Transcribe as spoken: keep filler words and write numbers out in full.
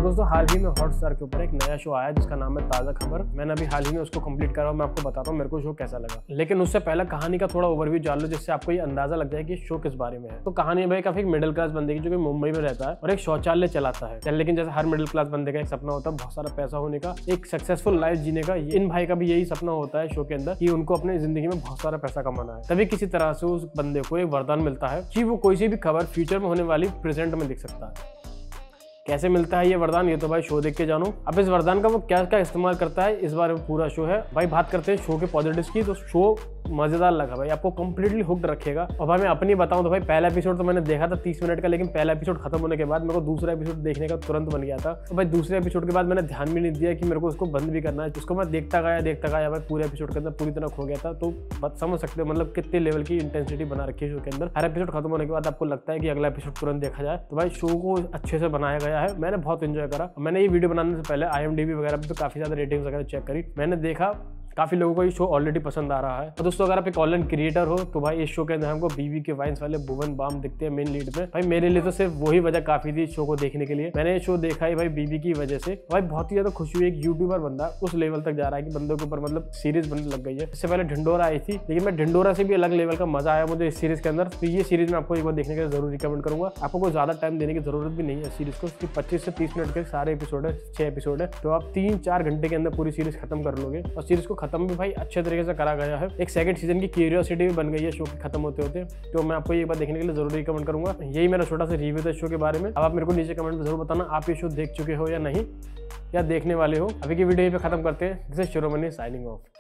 दोस्तों हाल ही में हॉटस्टार के ऊपर एक नया शो आया जिसका नाम है ताज़ा खबर। मैंने अभी हाल ही में उसको कंप्लीट करा हूं, मैं आपको बताता हूं मेरे को शो कैसा लगा। लेकिन उससे पहले कहानी का थोड़ा ओवरव्यू जान लो जिससे आपको ये अंदाजा लग जाए कि शो किस बारे में है। तो कहानी भाई काफी मिडिल क्लास बंदे की जो कि मुंबई में रहता है और एक शौचालय चलाता है। लेकिन जैसे हर मिडिल क्लास बंदे का एक सपना होता है बहुत सारा पैसा होने का, एक सक्सेसफुल लाइफ जीने का, इन भाई का भी यही सपना होता है शो के अंदर कि उनको अपनी जिंदगी में बहुत सारा पैसा कमाना है। तभी किसी तरह से उस बंदे को एक वरदान मिलता है कि वो कोई सी भी खबर फ्यूचर में होने वाली प्रेजेंट में दिख सकता है। कैसे मिलता है ये वरदान, ये तो भाई शो देख के जानो। अब इस वरदान का वो क्या क्या इस्तेमाल करता है इस बारे में पूरा शो है। भाई बात करते हैं शो के पॉजिटिव्स की, तो शो मजेदार लगा भाई, आपको कंप्लीटली हुक्ड रखेगा। और भाई मैं अपनी बताऊं तो भाई पहला एपिसोड तो मैंने देखा था तीस मिनट का, लेकिन पहला एपिसोड खत्म होने के बाद मेरे को दूसरा एपिसोड देखने का तुरंत बन गया था। तो भाई दूसरे एपिसोड के बाद मैंने ध्यान भी नहीं दिया कि मेरे को उसको बंद भी करना है। उसको मैं देखता गया देखता गया भाई पूरे एपिसोड के अंदर पूरी तरह खो गया था। तो बस समझ सकते हो मतलब कितने लेवल की इंटेंसिटी बना रखी है शो के अंदर। हर एपिसोड खत्म होने के बाद आपको लगता है कि अगला एपिसोड तुरंत देखा जाए। तो भाई शो को अच्छे से बनाया गया है, मैंने बहुत एंजॉय करा। मैंने ये वीडियो बनाने से पहले आई एम डी बी वगैरह पे तो काफी ज्यादा रेटिंग्स वगैरह चेक करी, मैंने देखा काफी लोगों को ये शो ऑलरेडी पसंद आ रहा है। और दोस्तों अगर आप एक ऑनलाइन क्रिएटर हो तो भाई इस शो के अंदर हमको बीवी के वाइन्स वाले भुवन बाम दिखते हैं मेन लीड में। भाई मेरे लिए तो सिर्फ वही वजह काफी थी शो को देखने के लिए। मैंने ये शो देखा है भाई बीवी की वजह से। भाई बहुत ही ज्यादा खुशी हुई, एक यूट्यूबर बंदा उस लेवल तक जा रहा है कि बंदों के ऊपर मतलब सीरीज बनने लग गई है। इससे पहले ढिंडोरा आई थी, लेकिन मैं ढिंडोरा से भी अलग लेवल का मजा आया मुझे इस सीरीज के अंदर। तो ये सीरीज में आपको एक बार देखने का जरूर रिकमेंड करूंगा। आपको कोई ज्यादा टाइम देने की जरूरत भी नहीं है सीरीज को, सिर्फ पच्चीस से तीस मिनट के सारे एपिसोड है, छह एपिसोड है। तो आप तीन चार घंटे के अंदर पूरी सीरीज खत्म कर लोगे। और सीरीज को खत्म भी भाई अच्छे तरीके से करा गया है। एक सेकंड सीजन की क्यूरियोसिटी भी बन गई है शो के खत्म होते होते। तो मैं आपको ये बात देखने के लिए जरूर रिकमेंड करूंगा। यही मेरा छोटा सा रिव्यू था शो के बारे में। अब आप मेरे को नीचे कमेंट में जरूर बताना आप ये शो देख चुके हो या नहीं, या देखने वाले हो। अभी की वीडियो पे खत्म करते हैं। This is Shiromani signing of.